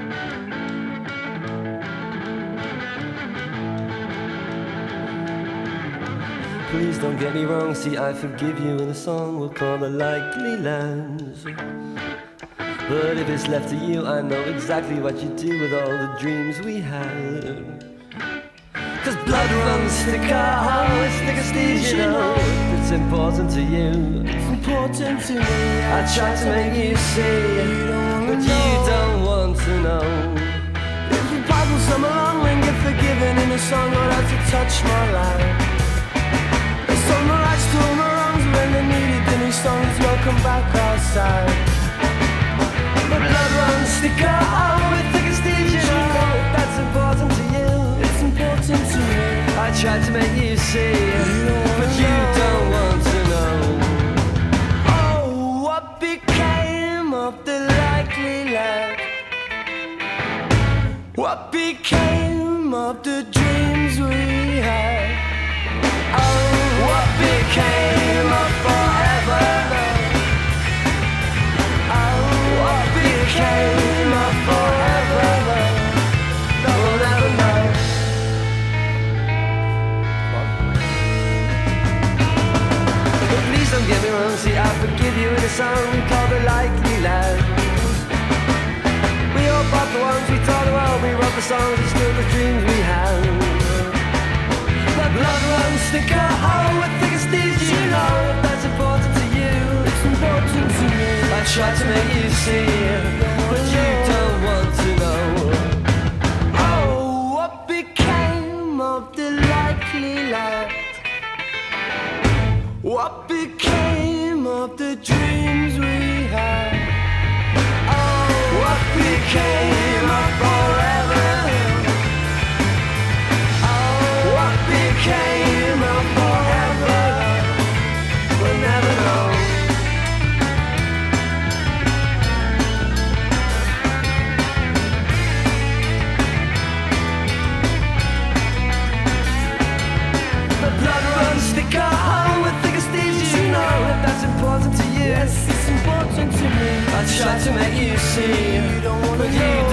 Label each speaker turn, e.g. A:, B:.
A: Please don't get me wrong, see I forgive you in a song we'll call the Likely Lands. But if it's left to you, I know exactly what you do with all the dreams we had. Cause blood runs thicker, it's thicker steeds, you know. It's important to you, it's important to me. I try to make you see, but you don't want to know. If the Bible come along and get forgiven in a song, I'll have to touch my life. It's all my rights to all my wrongs when they're needed in these songs, welcome back outside. But blood runs thicker, it's thicker steeds, you know. That's important to you, it's important to me. I tried to make you see, but you don't want to know. Oh, what became of the Likely Lad? What became of the dreams we had? Oh, what became of forever love? Oh, what became of forever love? No one ever knows. But please don't get me wrong, see I forgive you in a song we call the Likely Lands. We all bought the ones we taught the world, we wrote the songs and still the dreams we had. But blood runs thicker, with thicker steeds, you know. That's important to you, it's important to me. I try to make you see, but you don't want to know. Oh, what became of the Likely Lad? What became of the dreams we had? Oh, what became of forever? Oh, what became of forever? We'll never know. The blood runs thicker, with thicker steeds, you know. That's important to you, yes, it's important to me. I try to make you see, but you